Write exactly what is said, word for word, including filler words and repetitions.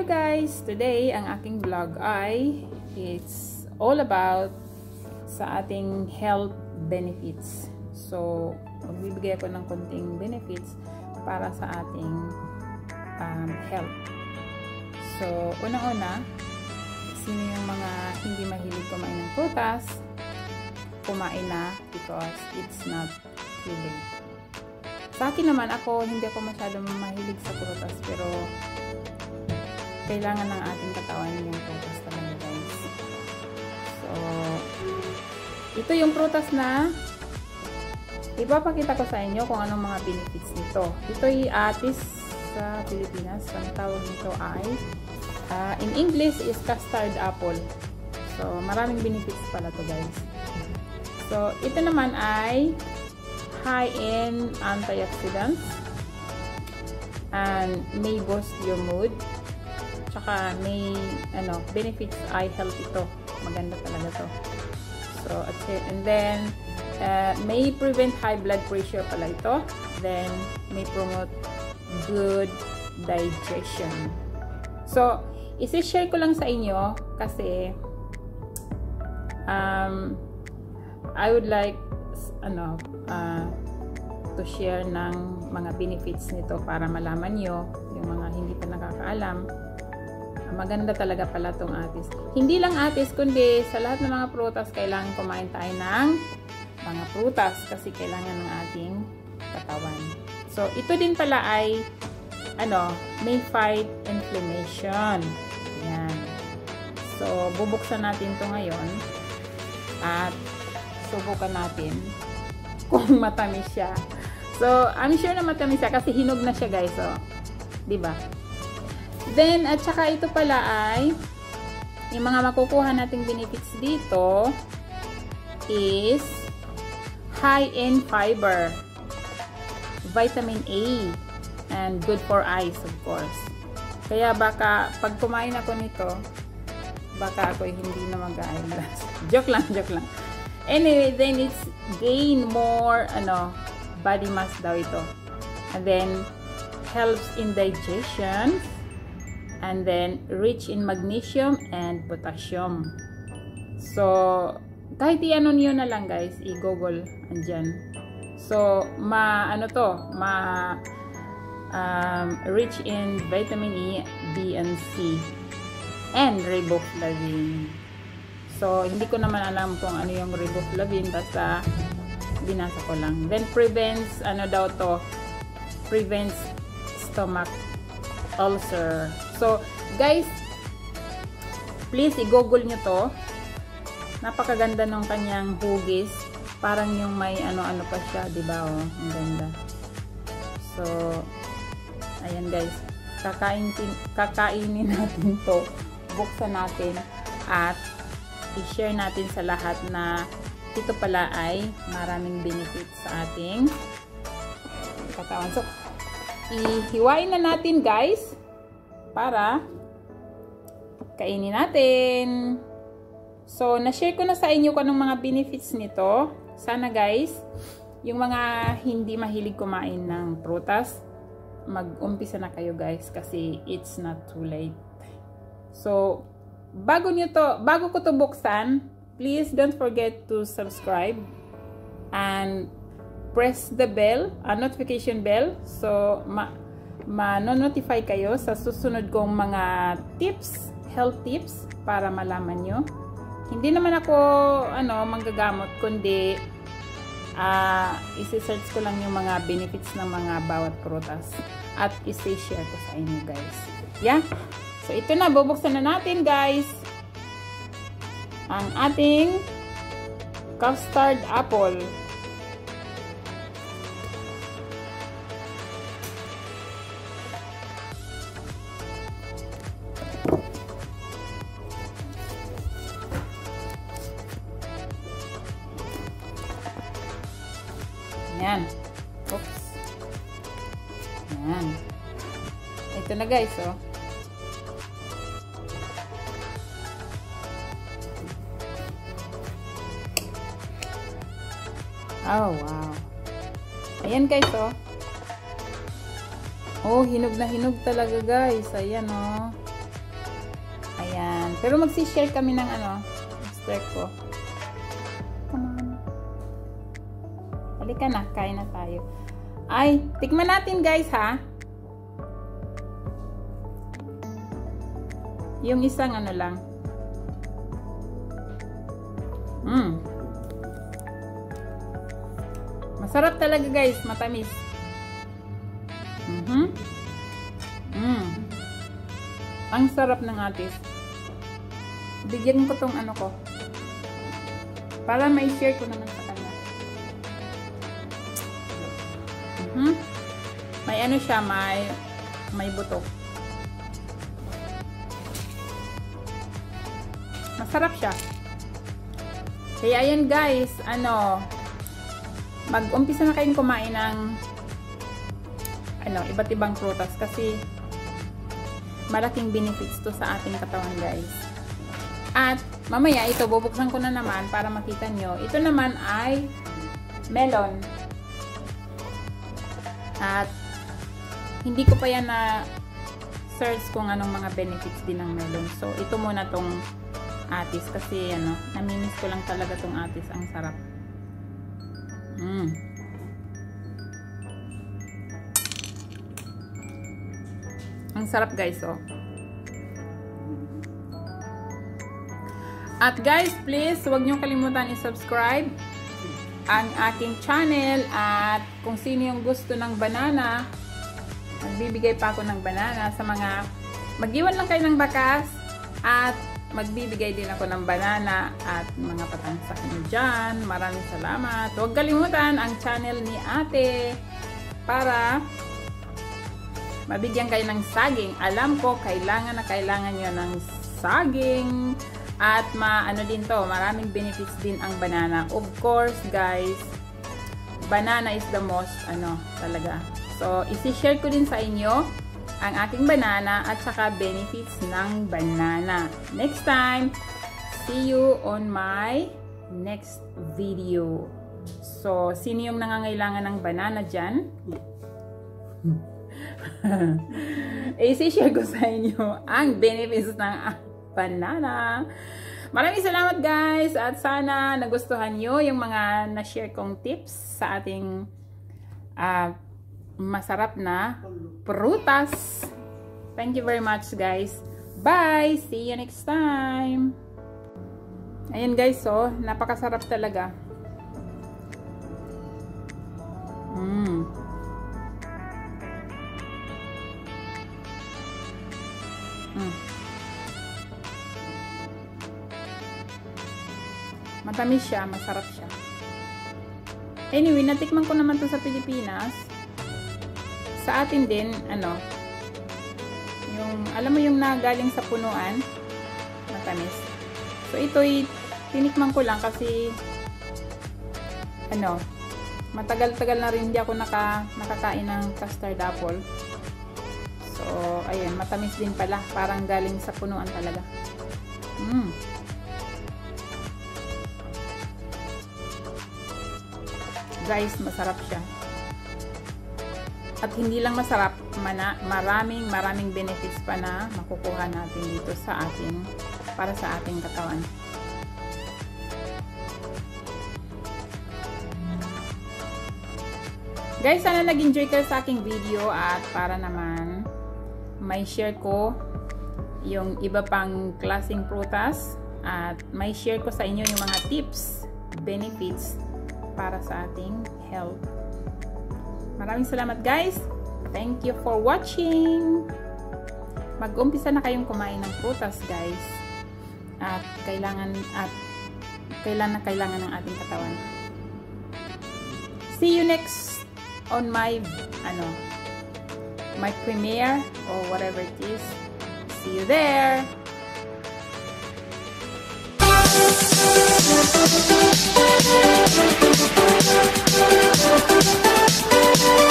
guys! Today, ang aking vlog ay it's all about sa ating health benefits. So, magbibigay ako ng konting benefits para sa ating um, health. So, unang-una, sino yung mga hindi mahilig kumain ng prutas, kumain na because it's not too late. Sa akin naman, ako, hindi ako masyadong mahilig sa prutas, pero kailangan ng ating katawan yung prutas talaga, guys. So, ito yung prutas na ipapakita ko sa inyo kung anong mga benefits nito. Ito ay A T I S sa Pilipinas. Ang tawag nito ay uh, in English is custard apple. So, maraming benefits pala to, guys. So, ito naman ay high in antioxidants and may boost your mood. Tsaka may ano, benefits eye health ito. Maganda talaga to. So, and then uh, may prevent high blood pressure pala ito. Then may promote good digestion. So, isi-share ko lang sa inyo kasi um, I would like ano uh, to share ng mga benefits nito para malaman nyo yung mga hindi pa nakakaalam. Maganda talaga pala tong A T I S. Hindi lang A T I S, kundi sa lahat ng mga prutas, kailangan kumain tayo ng mga prutas kasi kailangan ng ating katawan. So, ito din pala ay ano, may fight inflammation. Yan. So, bubuksan natin to ngayon at subukan natin kung matamis siya. So, I'm sure na matamis siya kasi hinog na siya, guys. So, diba? Then, at saka ito pala ay yung mga makukuha nating benefits dito is high in fiber, vitamin A, and good for eyes, of course. Kaya baka pag kumain ako nito, baka ako hindi na mag-eyeglass. Joke lang, joke lang. Anyway, then it's gain more ano, body mass daw ito. And then helps in digestion. And then rich in magnesium and potassium. So, kahit i-ano niyo na lang, guys, i-google andyan. So, ma ano to, ma um, rich in vitamin E, B, and C, and riboflavin. So, hindi ko naman alam kung ano yung riboflavin, basta binasa ko lang. Then prevents, ano daw to, prevents stomach ulcer. So, guys, please i-google nyo to. Napakaganda ng kanyang hugis. Parang yung may ano-ano pa siya, diba? Oh, ang ganda. So, ayan, guys. Kakain, kakainin natin to. Buksan natin at i-share natin sa lahat na ito pala ay maraming benefits sa ating katawan. So, ihiwain na natin, guys, para kainin natin. So, na-share ko na sa inyo kung anong mga benefits nito. Sana, guys, yung mga hindi mahilig kumain ng prutas, mag-umpisa na kayo, guys, kasi it's not too late. So, bago nyo to, bago ko to buksan, please don't forget to subscribe and press the bell, a uh, notification bell, so ma ma-notify kayo sa susunod kong mga tips, health tips, para malaman nyo. Hindi naman ako ano manggagamot, kundi uh, isi-search ko lang yung mga benefits ng mga bawat prutas at isi-share ko sa inyo, guys. Yeah? So, ito na, bubuksan na natin, guys, ang ating custard apple. Ayan. Oops. Ayan. Ito na, guys, oh. Oh, wow. Ayan, guys, oh. Oh, hinog na hinog talaga, guys. Ayan, oh. Pero magsi-share kami ng ano, sister ko. Come on. Halika na, kain na tayo. Ay, tikman natin guys ha. Yung isang ano lang. Mm. Masarap talaga guys, matamis. Mhm. Mm. Ang sarap ng atis. Bigyan ko tong ano ko. Para may share ko naman sa kanya. Mhm. May ano siya, may may buto. Masarap siya. Kaya ayan guys, ano, mag-umpisa na kayong kumain ng ano, iba't ibang prutas kasi malaking benefits to sa ating katawan guys. At mamaya ito, bubuksan ko na naman para makita nyo. Ito naman ay melon. At hindi ko pa yan na search kung anong mga benefits din ng melon. So ito muna tong atis kasi ano, namimiss ko lang talaga tong atis, ang sarap. Mm. Ang sarap guys, oh. At guys, please, huwag niyo kalimutan i-subscribe ang aking channel at kung sino yung gusto ng banana, magbibigay pa ako ng banana sa mga mag-iwan lang kayo ng bakas at magbibigay din ako ng banana at mga patangsak nyo dyan. Maraming salamat. Huwag kalimutan ang channel ni ate para mabigyan kayo ng saging. Alam ko, kailangan na kailangan nyo ng saging at maano din to, maraming benefits din ang banana. Of course, guys, banana is the most, ano, talaga. So, isi-share ko din sa inyo ang aking banana at saka benefits ng banana. Next time, see you on my next video. So, sino yung nangangailangan ng banana dyan? I-share ko sa inyo ang benefits ng banana. Maraming salamat guys at sana nagustuhan nyo yung mga na-share kong tips sa ating uh, masarap na prutas. Thank you very much guys. Bye! See you next time. Ayan guys, so napakasarap talaga. Mm. Mm. Matamis siya, masarap siya. Anyway, natikman ko naman to sa Pilipinas. Sa atin din, ano, yung, alam mo yung nagaling sa punuan, matamis. So, ito'y tinikman ko lang kasi, ano, matagal-tagal na rin hindi ako naka, nakakain ng custard apple. So, ayan, matamis din pala. Parang galing sa punuan talaga. Mm. Guys, masarap siya. At hindi lang masarap, mana, maraming maraming benefits pa na makukuha natin dito sa ating, para sa ating katawan. Guys, sana nag-enjoy kayo sa aking video at para naman may share ko yung iba pang klaseng prutas at may share ko sa inyo yung mga tips, benefits para sa ating health. Maraming salamat guys. Thank you for watching. Mag-umpisa na kayong kumain ng prutas guys. At kailangan at kailangan na kailangan ng ating katawan. See you next on my ano my premiere or whatever it is. See you there. We'll be right back.